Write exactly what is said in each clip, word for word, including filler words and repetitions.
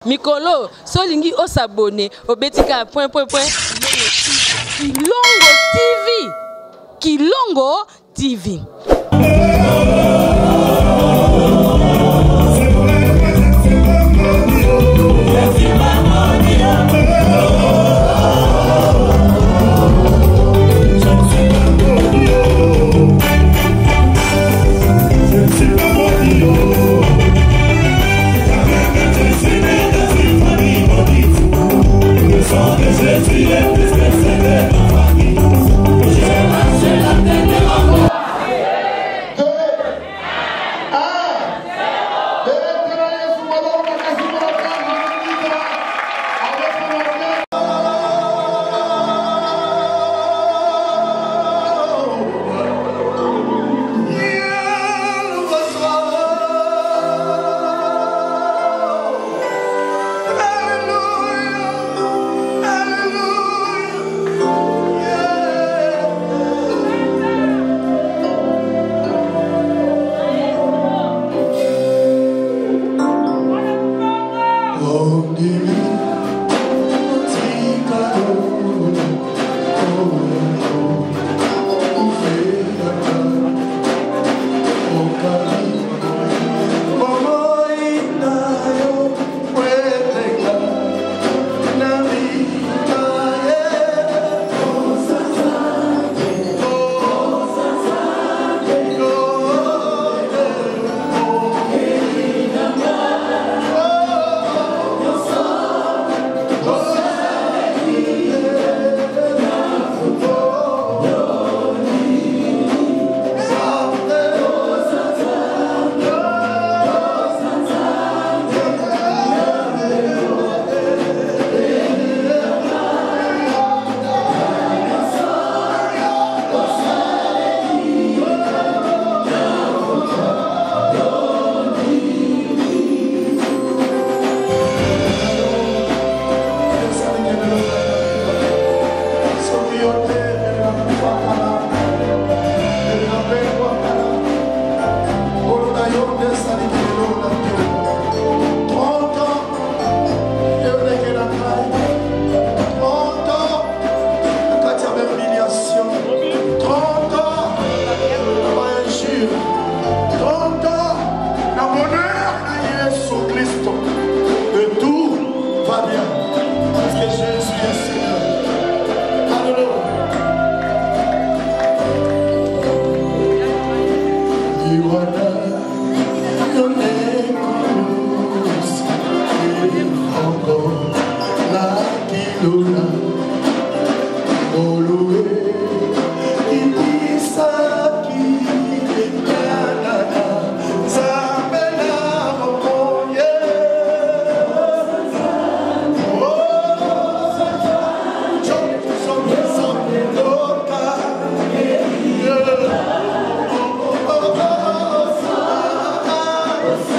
Mikolo, solingi o s'abonner au betika point point point Kilongo T V. Kilongo T V.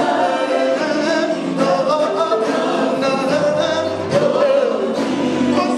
Oh,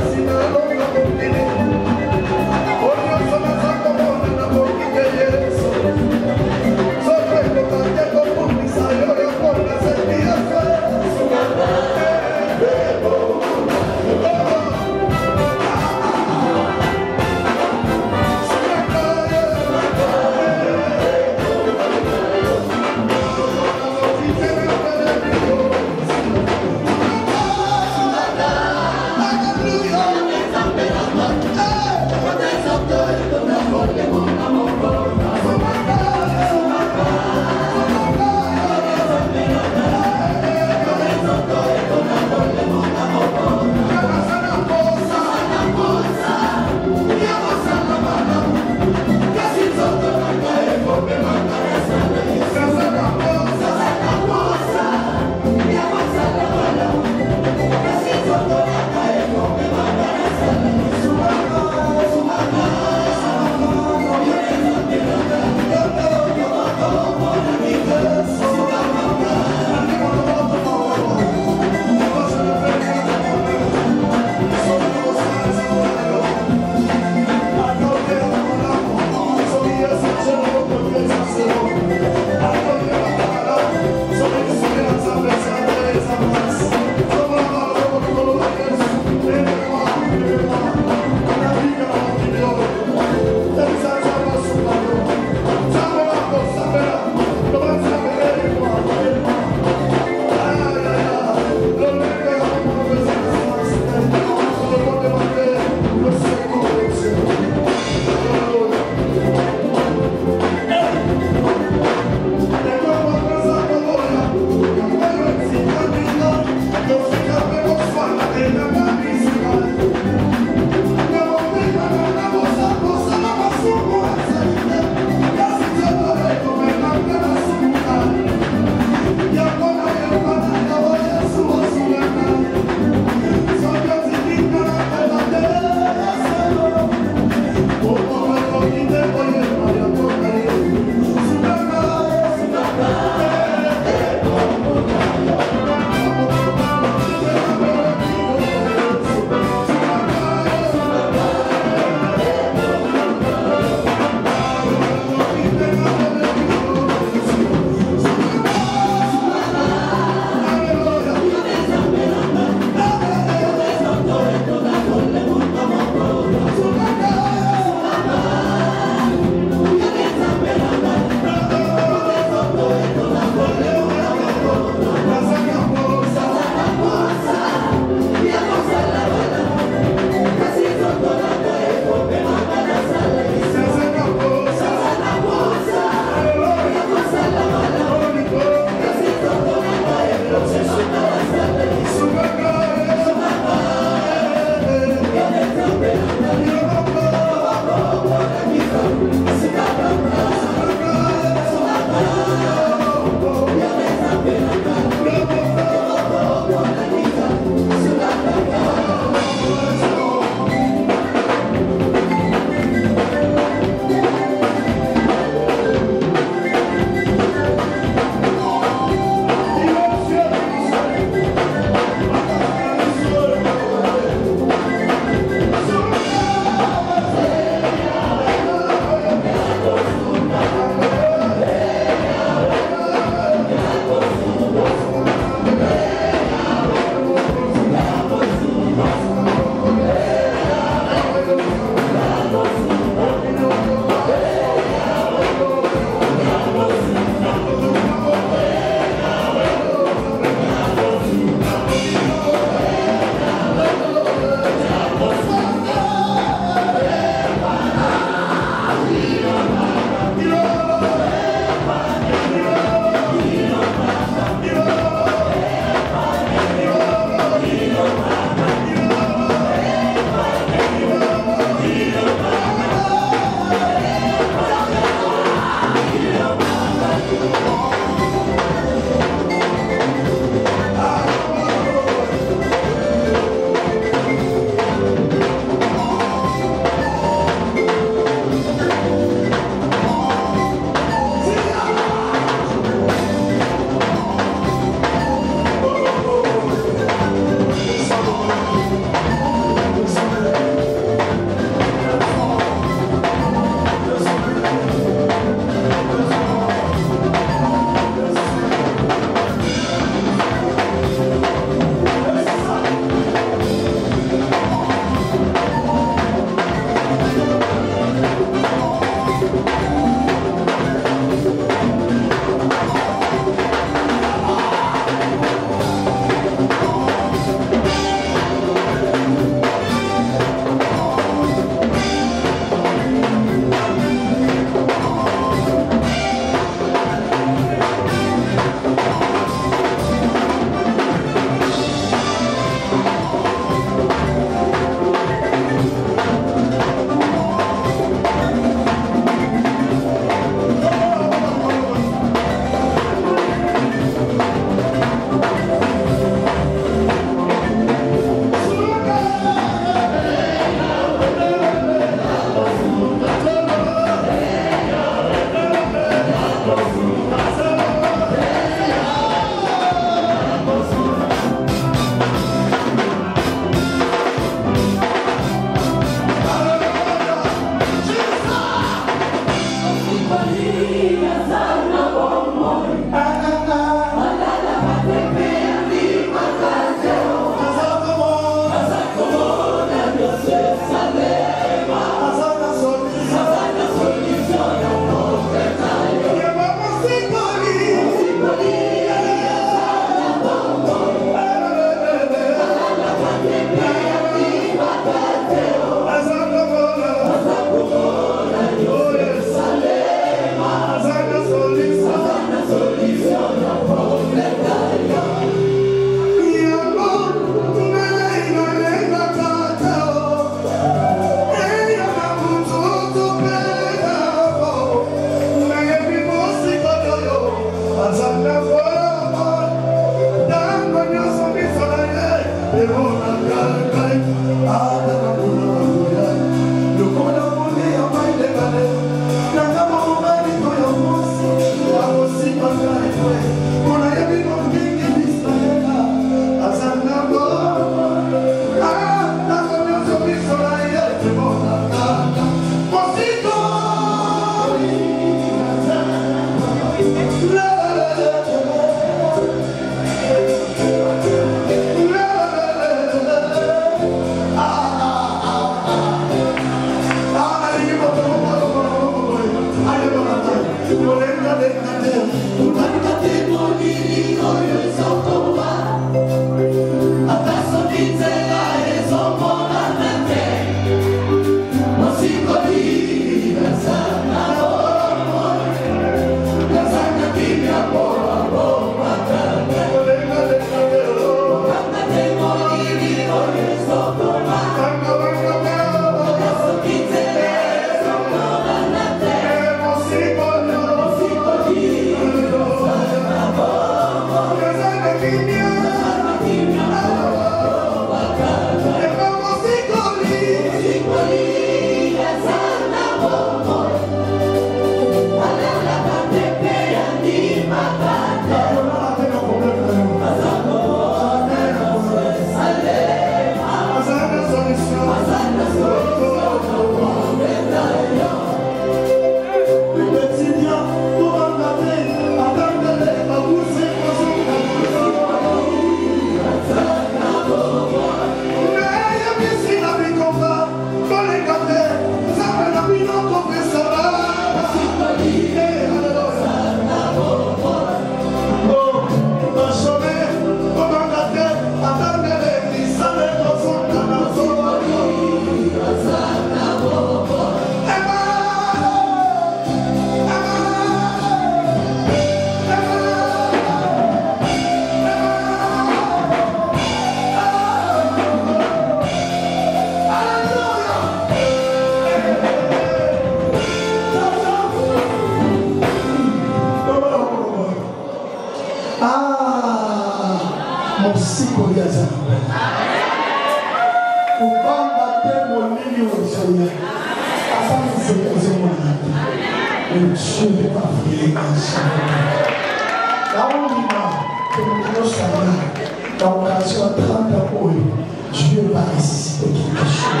Dieu va ressusciter quelque chose.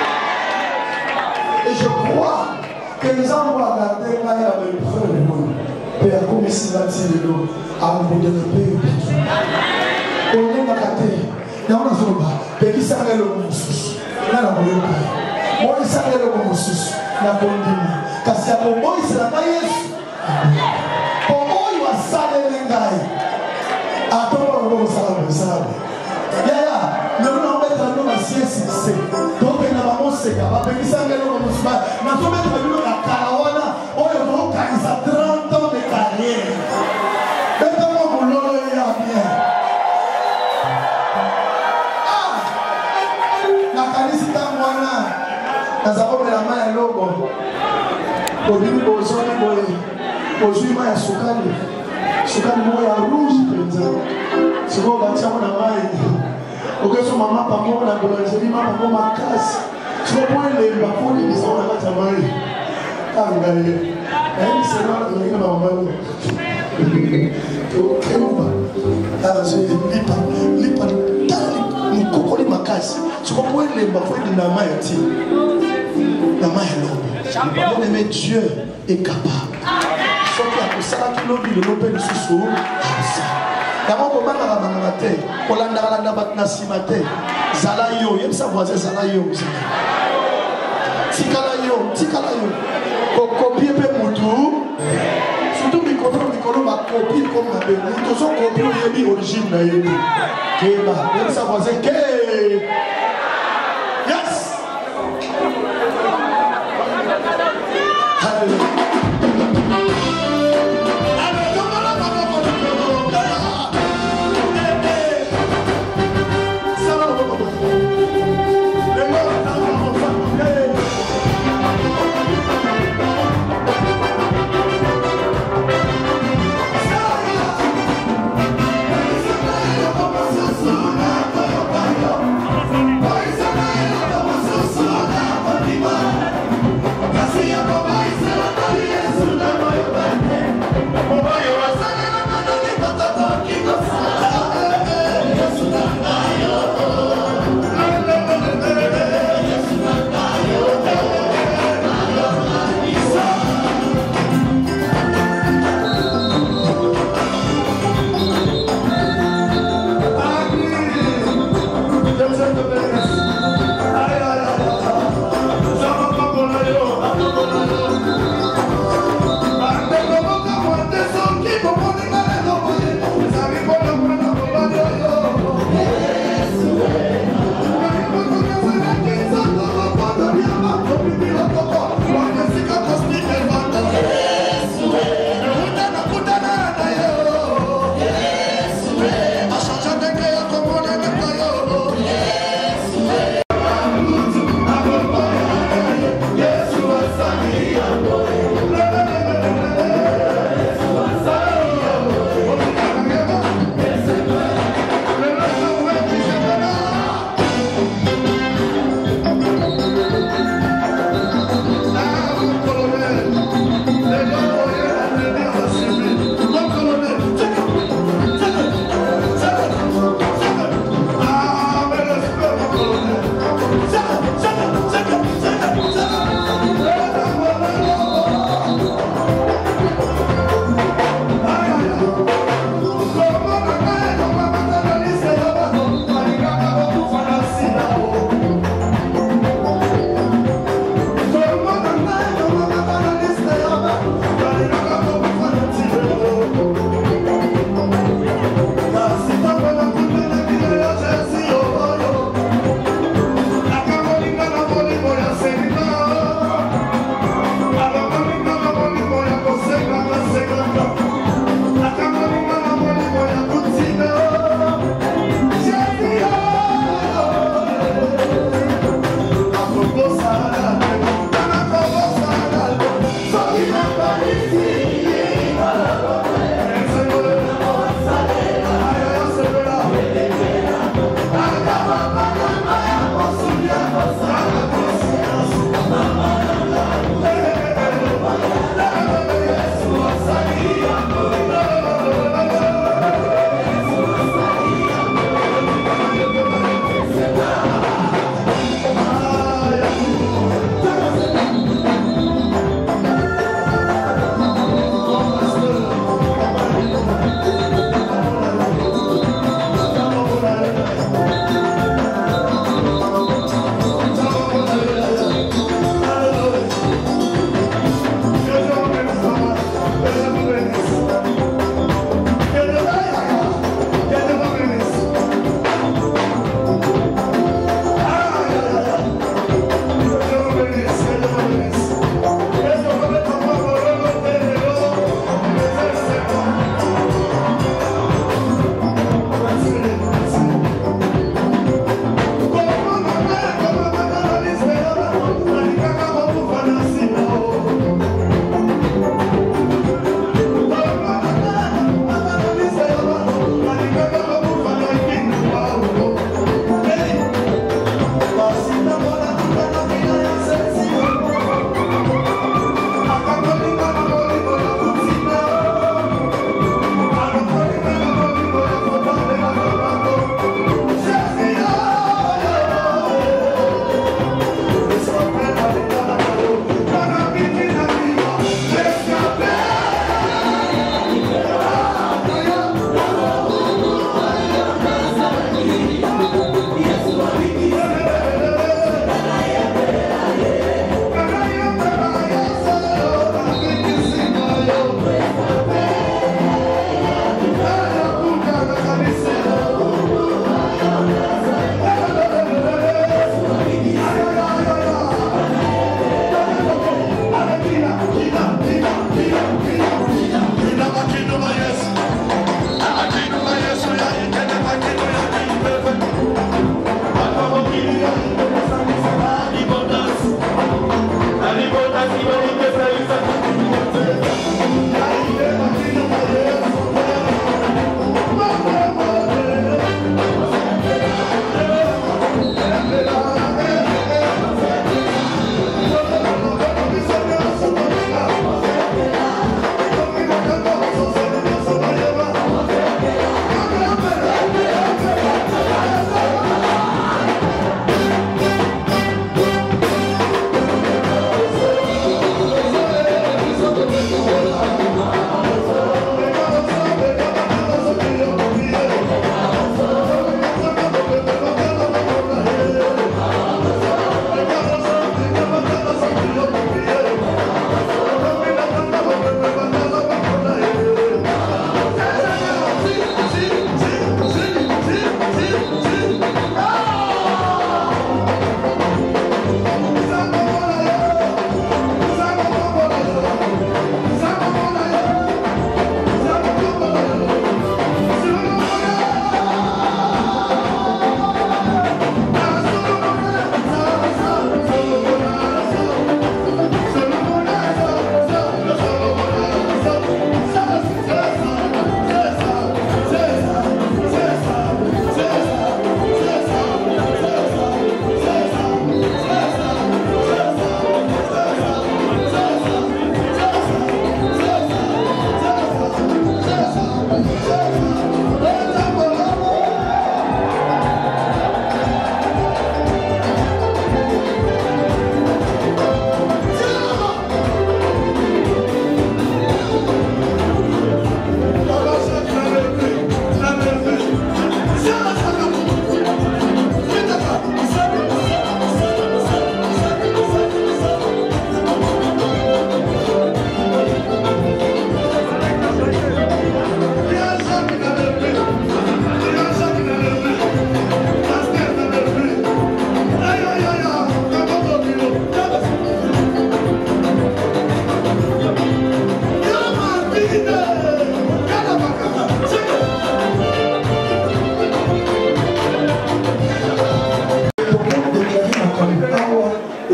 Et je crois que nous avons regardé là avec le frère de nous. Père, comme ici, là, c'est le lot, à vous développer. On est à côté. Il y a un zoba. Père, qui s'arrête le moussous. Là, la bonne paille. Moi, il s'arrête le moussous. La bonne dîme. Car c'est pour moi, c'est la paille. Pour moi, il va s'arrêter les gars. Attends, on va s'arrêter. S'arrêter. Yaya, nous allons mettre dans la C S C. Donc, il y a un moment, c'est qu'il y a un peu de sang. Nous allons mettre dans la Karawana. On va trente ans de carrière. Maintenant, vous l'avez bien. Ah! La carisita moana. Nous avons mis la main à l'eau. Au début, au sol, au juif, il y a Soukali. Soukali, il y a rouge. C'est bon, on va tirer la main. Ok, son maman, papa, on a boulangerie, maman, papa, ma casse. Tu comprends les bapons, les maisons, on a ta main. Ah, regarde. Elle, c'est là, il y a ma maman. Ok, on va. Ah, je lipa, lipa, mon coco, les macasses. Tu comprends les bapons, les namas, et la main est l'homme. Bien aimé, Dieu est capable. Sauf qu'il y a que ça, qui l'oblige de l'opérer sous sous, comme ça. D'abord, on va dans la terre, on va dans la terre, Zalayo, il y a sa voisine Zalayo. Tikalayo, Tikalayo. Copier Moudou. Surtout, les copies, les va copier comme la belle. Nous sommes copiés, il y a une origine. Il y a sa voisine. Yes! Hallelujah.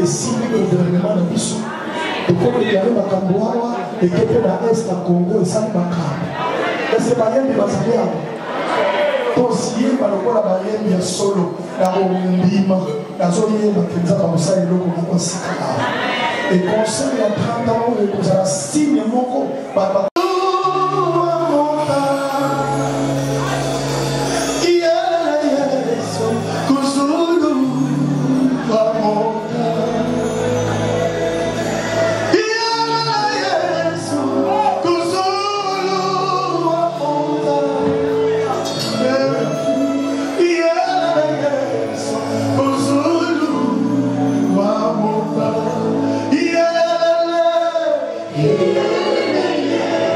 esimbi gouvernement na biso ekodelare makambo awa ekepe na est na Congo esali makambo ese bayembi bazali awa tosiyemba lokola bayembi ya solo na kondima nazoyemba mpenza bamosala eloko moko sika awa ekonsert ya trente ans oyo ekozala signe moko Yeah.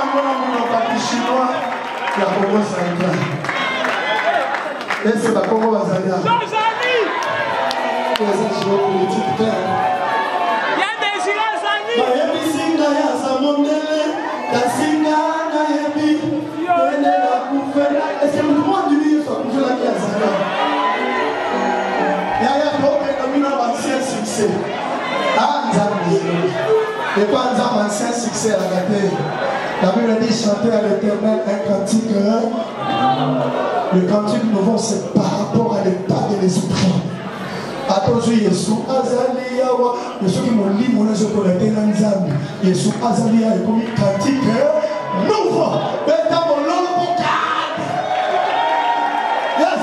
chinois, la Congo centrale. Et c'est la Congo Bazalia. Les géopolitiques. Il y a des Zilazani. Est-ce que le monde du milieu soit toujours là qui a Zala? Il y a un ancien succès. Ah, et pas un ancien succès à la gâterie. La Bible dit chanter à l'Éternel un cantique. Le cantique nouveau, c'est par rapport à l'état de l'esprit. Attention, Yesu Azalia, Yesu qui m'a dit, mon Jésus pour l'été l'ensemble. Yesu Azalia est comme un cantique nouveau. Mais dans mon nom, mon cadre. Yes.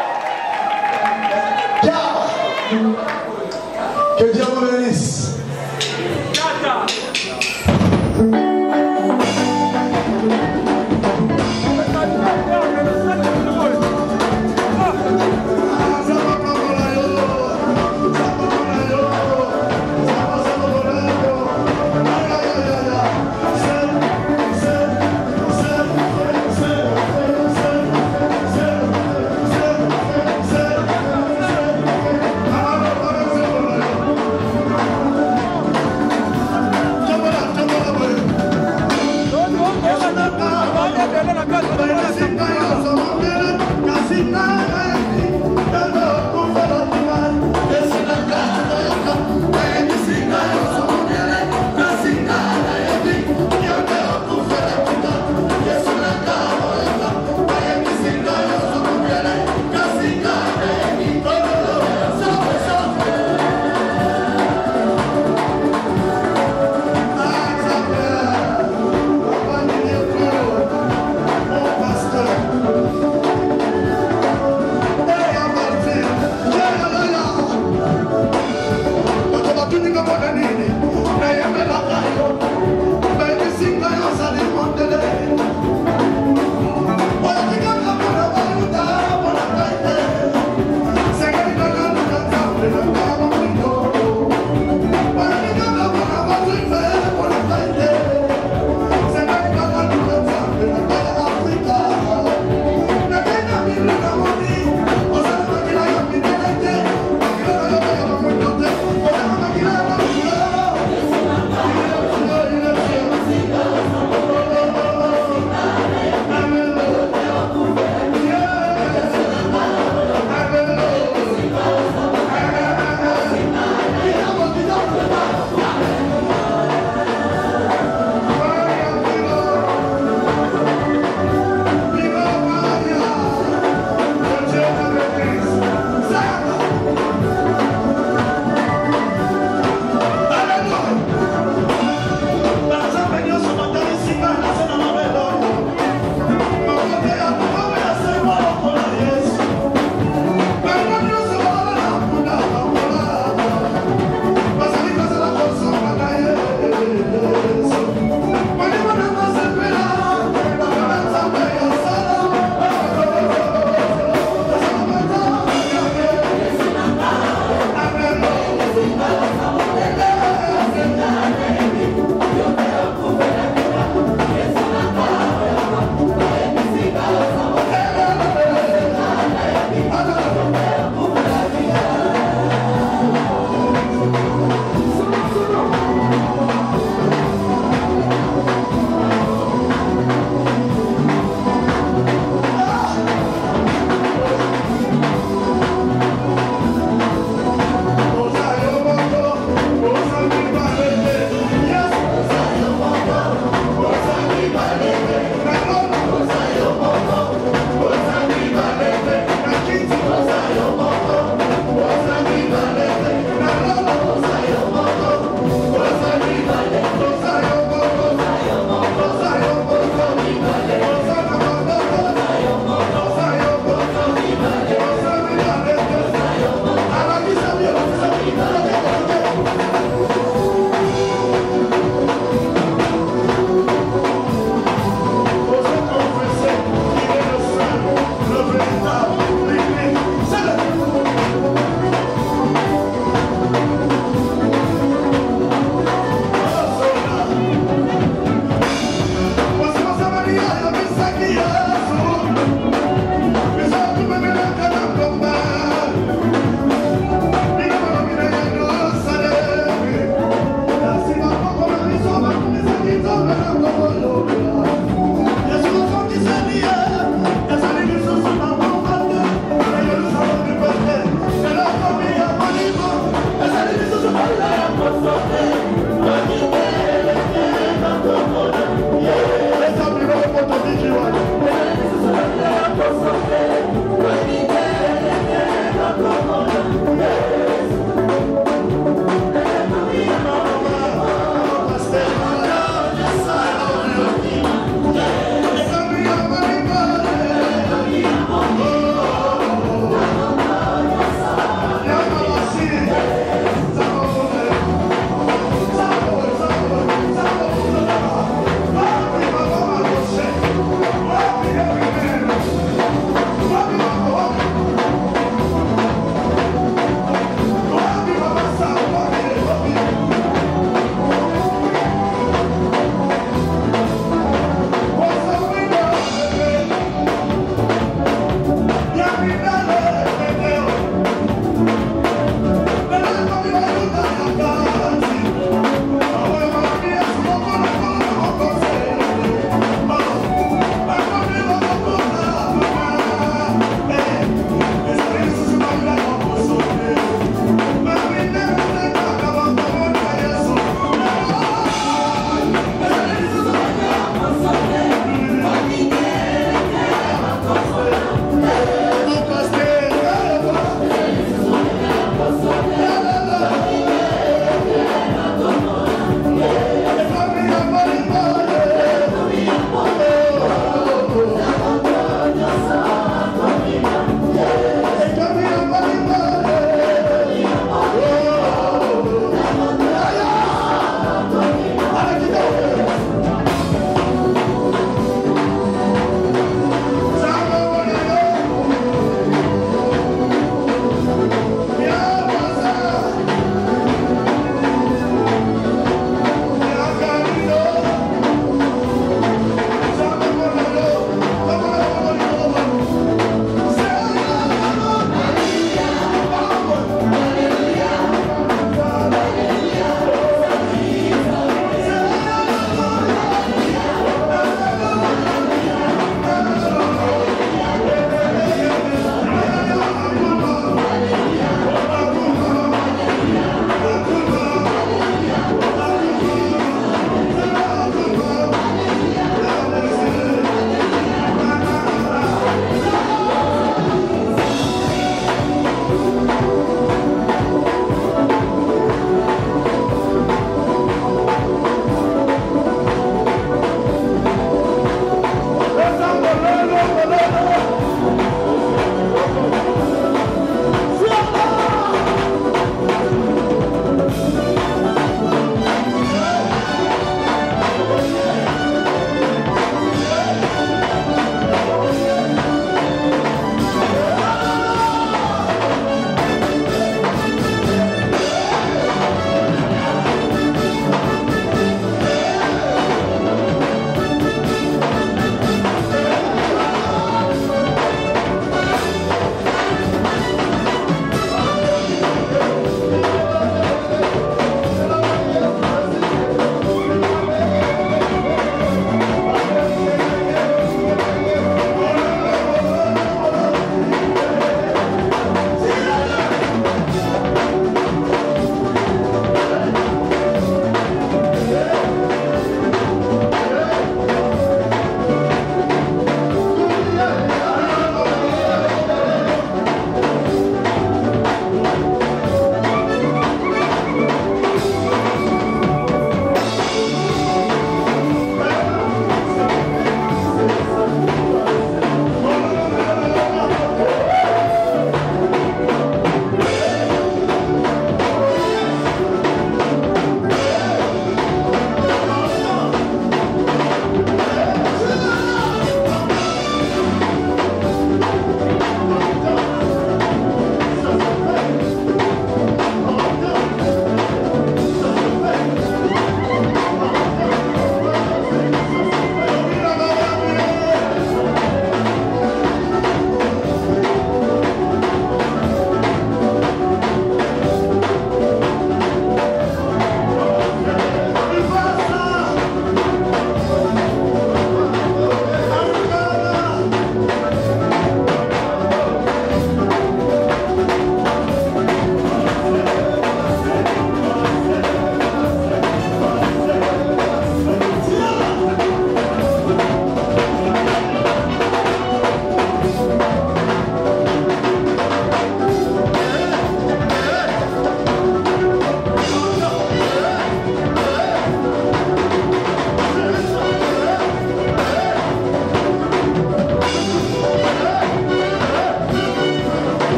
Que Dieu vous bénisse.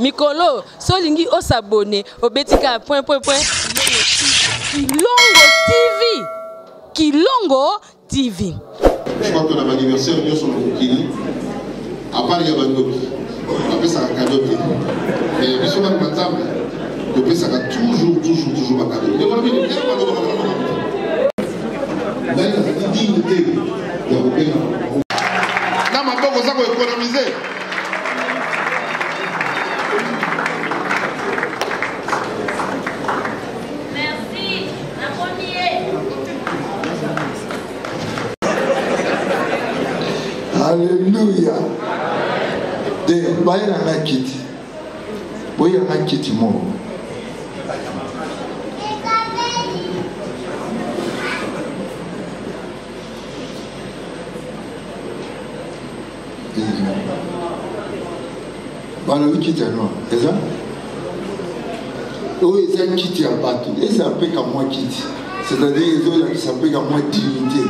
mikolo solingi o s'abonner au betika point point point Kilongo T V. Kilongo T V. Je crois que dans l'anniversaire, nous sommes au Kili. À part il y a Bandoki, on appelle ça un cadeau. Mais ils sont dans la table, on appelle ça toujours, toujours, toujours un cadeau. Et on a mis le cadeau. Là, il y a une dignité. Là, ma pauvre, ça va économiser. Merci. La première. Alléluia. De bayana na kiti. Boya na kiti mo. Bana wikiti no. Eza? Oui, c'est un kiti à bateau. Et c'est un peu comme moi kiti. C'est-à-dire les autres qui s'appellent comme moi dignité.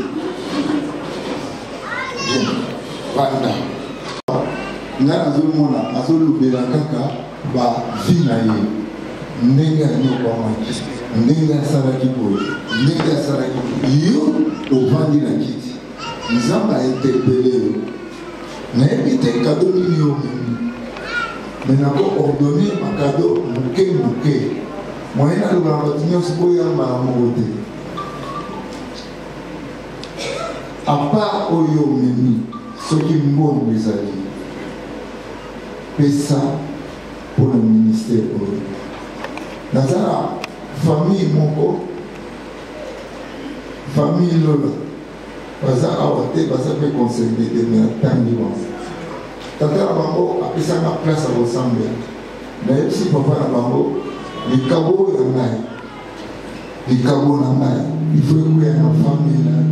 Bien. Banda. Nga azomona azolobela kaka ba vie na ye ndenge anyokama ndenge asalaki boye ndenge asalaki yo ovandi na kiti nzambe ainterpele yo nayebi te kado nini yo memi me nako ordonne makado moke moke moye nalobala bato nyonso boyamba na moko te apa oyo memi soki mbongo ezali pesa pour le ministère. Dans la famille, mon famille, Lola, parce que ça peut conserver des temps vivants. Tata la bango a pris sa place à ressembler. Mais si papa la bango, les cabots et la maille, les cabots la maille, il faut que la famille là.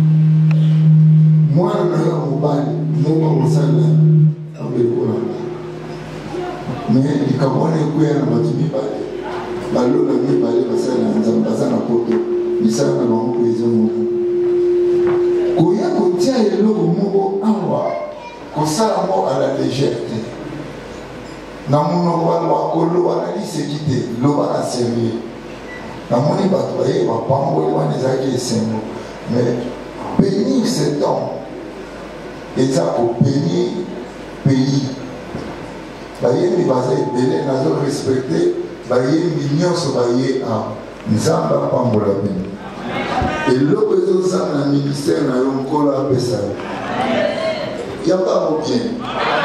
Moi, je suis au bal, moi, je suis au bal. Mais les Camerounais qui ont battu les balles, ballon la nuit balé parce que la nzamba ça na poto, ni ça na bango cohésion moko. Koya kotia eloko moko awa, kosala mo à la légèreté. Na mono wa kolo wana lisekite, loba na sérieux. Na moni bato baye ba pambo wana ezaki esengo. Mais bénir cet homme, et ça pour bénir pays. Bayembi baza ebele nazo respecter bayembi nyonso baye a nzamba pambola bino eloko ezosala na ministère na yo nkolo apesa yo yamba mo bien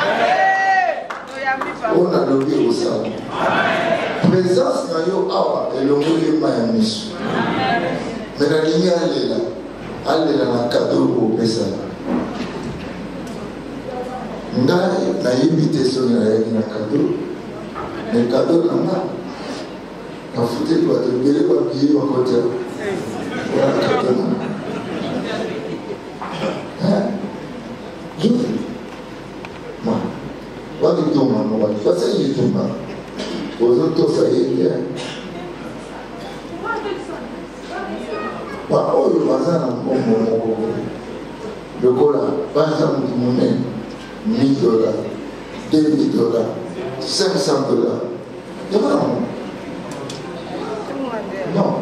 on a lobi osala présence na yo awa elongoli ma ya miso me nalingi alela alela na kado opesa ngai nayebi te soki nayaki na kado me kado na nga nafuteli bato ebele babie bakota wana kado na nga ma bakitonga mobali basali etonga ozotosa ye te baoyo baza na mbongo moko lokola baza motu monene mille dollars, deux mille dollars, cinq cents dollars. Il y a pas non. Non.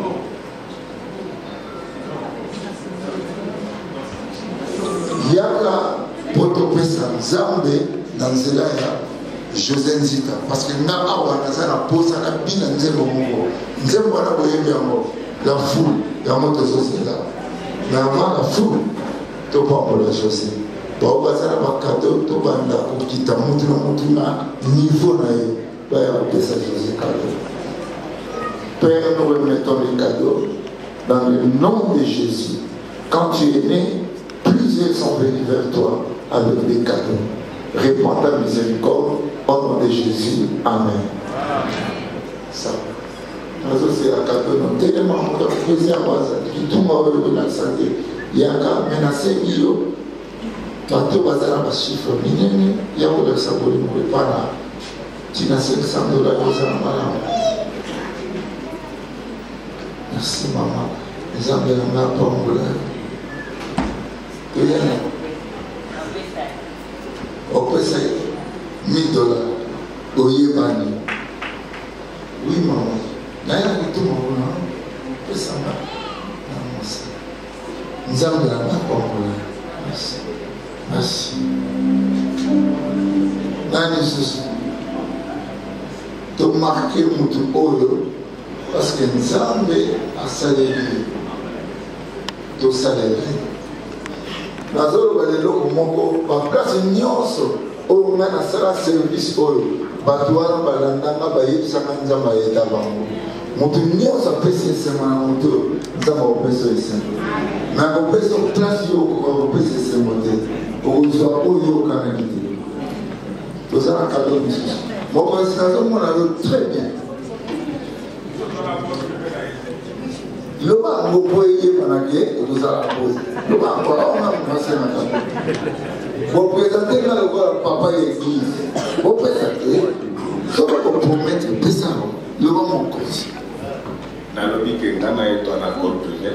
Il y a là, pour te faire Zambé, dans ce là, José Nzita. Parce que n'a pas de pose à la bine à Nzembo Mongo. Nzembo à la boyembe, la foule, il y a un mot de société là. Mais avant la foule, tu peux pas la José. Bazala bakado to banda kokita mutu na mutu na niveau na yo baya kopesa José cadeau. Père, nous remettons les cadeaux dans le nom de Jésus. Quand tu es né, plusieurs sont venus vers toi avec des cadeaux. Réponds ta miséricorde au nom de Jésus. Amen. Ça. Nous aussi à cadeau non tellement mon président qui tout m'a vu dans la santé. Il y a qu'à menacer Guillaume. Bato bazala ba chiffre minene ya ko de saboli mo pana tina cinq cents dollars za mala. Merci maman. Les amis na pombola. Oyana. O pesa mille dollars. oyebani. Oui, maman. Naya kituma kuna pesa na na mosa. Nzambe na bakongola. Merci. Merci. Nani susu. To marquer mutu oyo parce que Nzambe a saleli. To saleli. Nazolo balelo moko ba place nyonso oyo ngana sala service oyo. Batuana balandanga bayebisaka Nzambe ayeta bango. Mutu nyonso apesi esengo na mutu Nzambe opesa esengo. Na kopesa place yo kopesa esengo te. Okozwa oyo kanaki te. Tozala kado misusu. Moko esikazomona yo très bien. Loba ngopo eyebanake okozala pose. Loba nkora ona mwase na kado. Vous présentez là le papa et l'église. Vous présentez, vous promettez de ça. Le moment cause. Dans le but que Nana est en accord privé,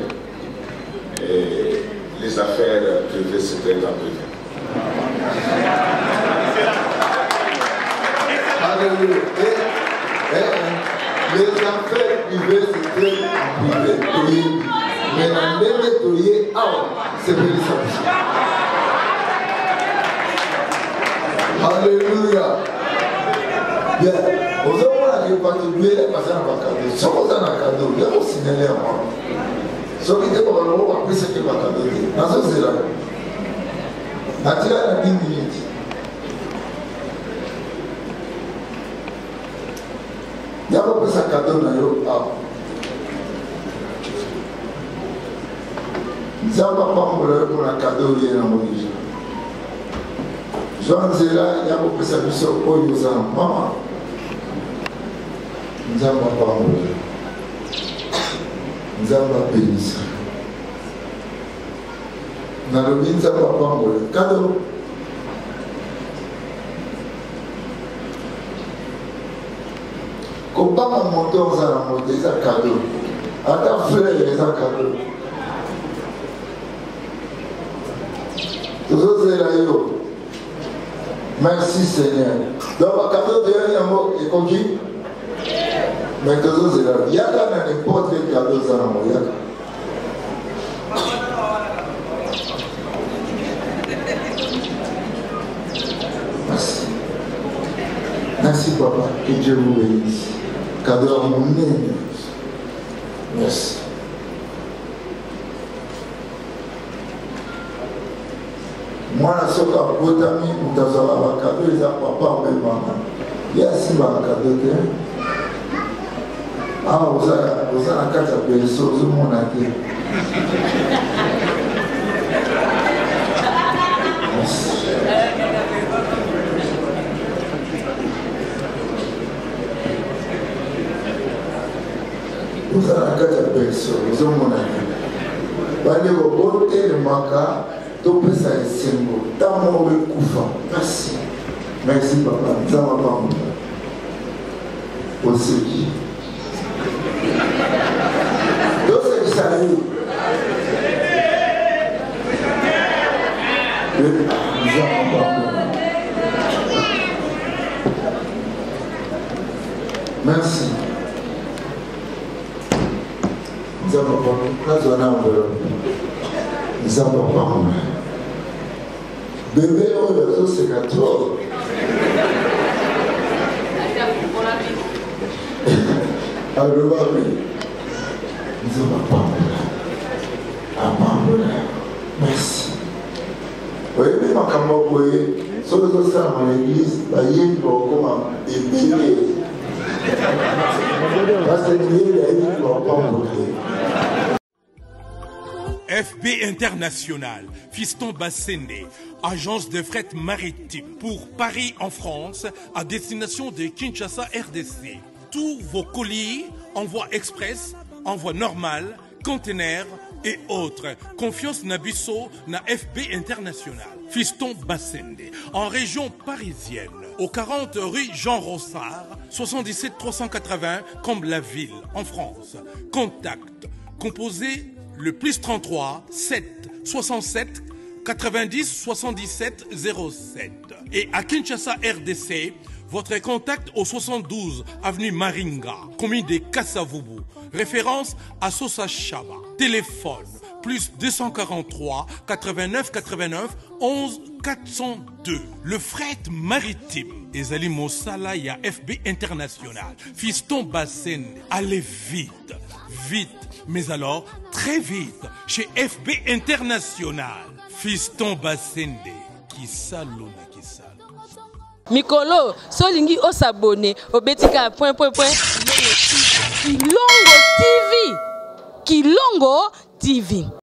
les affaires privées se traitent en privé. Alléluia. Les affaires privées se traitent en privé. Mais la même étoile, c'est félicitations. Alléluia. Bien. Vous avez particulier les patients dans le cadeau. Si vous avez un cadeau, vous avez signalé à moi. Si vous avez un cadeau, vous avez ce que vous avez cadeau. Dans ce cas-là, naturel à dix minutes. Il y a un cadeau dans le cadeau. Nous avons pas pour un cadeau qui est dans mon vie. Jean Zela, il y a beaucoup de services au maman. Nous avons pas mourir. Nous avons pas béni ça. Nous avons dit nous avons pas mourir. Cadeau. Quand on monte, on a monté, c'est un cadeau. À ta fleur, c'est un cadeau. Tous autres, c'est là, yo. Merci Seigneur. Donc, à cadeau de Yango est conduit. Mais toujours c'est là. Il y a dans n'importe quel cadeau ça dans mon yaka. Merci. Merci papa. Que Dieu vous bénisse. Cadeau à mon nez. Merci. Moi, je suis un peu d'amis, je suis un cadeau, je suis un papa, je suis un maman. Il y a six cadeaux. Ah, vous avez un cadeau de choses, tout le monde a dit. Vous avez un cadeau de choses, tout le monde a dit. Vous avez un cadeau de maca. Tout ça est symbole. Dans mon couffin. Merci. Merci, papa. Nous avons pas mon aussi. Donc, c'est que ça arrive. Nous avons pas merci. Nous avons pas nous avons nous avons pas bébé, oh, le tout c'est qu'à trop. Alors, oui. Nous avons pas merci. Oui, mais ma camarade, oui, sur le dos de l'église, la yéli, comment ébélé. Parce que lui, il a dit qu'il va pas mourir. F B International, Fiston Bassende, agence de fret maritime pour Paris en France, à destination de Kinshasa R D C. Tous vos colis, envoi express, envoi normal, conteneurs et autres. Confiance Nabisso na F B International. Fiston Bassende, en région parisienne, au quarante rue Jean Rossard, soixante-dix-sept trois cent quatre-vingts, Comble-la-Ville, en France. Contact, composé le plus trente-trois, sept, soixante-sept, quatre-vingt-dix, soixante-dix-sept, zéro sept. Et à Kinshasa R D C, Votre contact au soixante-douze avenue Maringa, commune de Kassavubu. Référence à Sosa Chaba. Téléphone plus deux cent quarante-trois quatre-vingt-neuf quatre-vingt-neuf onze quatre cent deux. Le fret maritime. Ezali Mosala ya F B International. Fiston Bassende. Allez vite, vite, mais alors très vite chez F B International. Fiston Bassende. Kisalo na kisalo. Mikolo, solingi o s'abonner au betika point point point Kilongo T V. Kilongo T V.